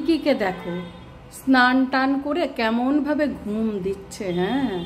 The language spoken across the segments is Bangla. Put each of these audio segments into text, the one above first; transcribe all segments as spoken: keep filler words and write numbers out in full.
কে দেখো স্নান টান করে কেমন ভাবে ঘুম দিচ্ছে। হ্যাঁ,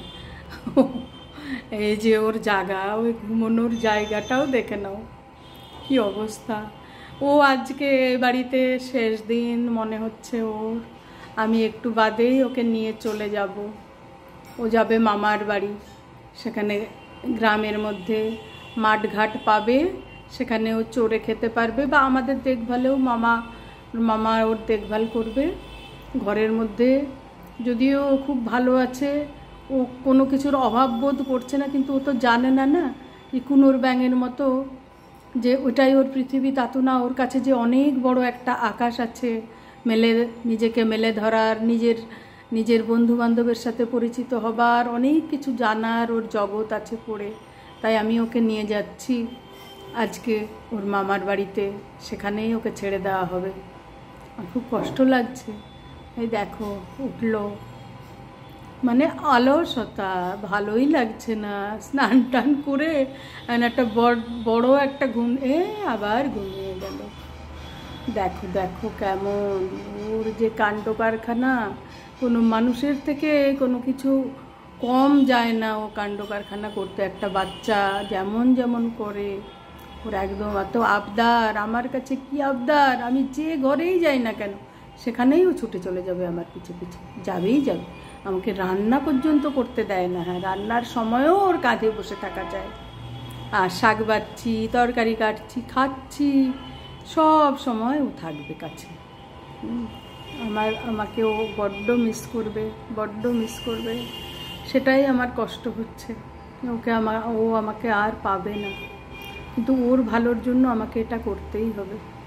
এই যে ওর জায়গা, ওই ঘুমানোর জায়গাটাও দেখে নাও কি অবস্থা। ও আজকে বাড়িতে শেষ দিন মনে হচ্ছে ওর। আমি একটু বাদেই ওকে নিয়ে চলে যাব। ও যাবে মামার বাড়ি, সেখানে গ্রামের মধ্যে মাঠঘাট পাবে, সেখানে ও চড়ে খেতে পারবে, বা আমাদের দেখভালেও মামা মামা ওর দেখভাল করবে। ঘরের মধ্যে যদিও ও খুব ভালো আছে, ও কোনো কিছুর অভাব বোধ করছে না, কিন্তু ও তো জানে না না ইকুনোর ব্যাঙের মতো যে ওটাই ওর পৃথিবী, তা তো না। ওর কাছে যে অনেক বড় একটা আকাশ আছে, মেলে নিজেকে মেলে ধরার, নিজের নিজের বন্ধু বান্ধবের সাথে পরিচিত হবার, অনেক কিছু জানার ওর জগৎ আছে পড়ে। তাই আমি ওকে নিয়ে যাচ্ছি আজকে ওর মামার বাড়িতে, সেখানেই ওকে ছেড়ে দেওয়া হবে। খুব কষ্ট লাগছে। এই দেখো উঠলো, মানে অলসতা, ভালোই লাগছে না। স্নান টান করে একটা বড় একটা ঘুম, এ আবার ঘুমিয়ে গেল। দেখো দেখো কেমন ওর যে কাণ্ড কারখানা, কোনো মানুষের থেকে কোনো কিছু কম যায় না ও কাণ্ড কারখানা করতে। একটা বাচ্চা যেমন যেমন করে, ওর একদম এত আবদার, আমার কাছে কি আবদার, আমি যে ঘরেই যাই না কেন সেখানেই ও ছুটে চলে যাবে আমার পিছে পিছে, যাবেই যাবে। আমাকে রান্না পর্যন্ত করতে দেয় না। হ্যাঁ, রান্নার সময়ও ওর কাঁধে বসে থাকা যায়। আর শাক বাচ্ছি, তরকারি কাটছি, খাচ্ছি, সব সময় ও থাকবে কাছে। আমার আমাকে ও বড্ড মিস করবে, বড্ড মিস করবে, সেটাই আমার কষ্ট হচ্ছে। ওকে আমার ও আমাকে আর পাবে না, কিন্তু ওর ভালোর জন্য আমাকে এটা করতেই হবে।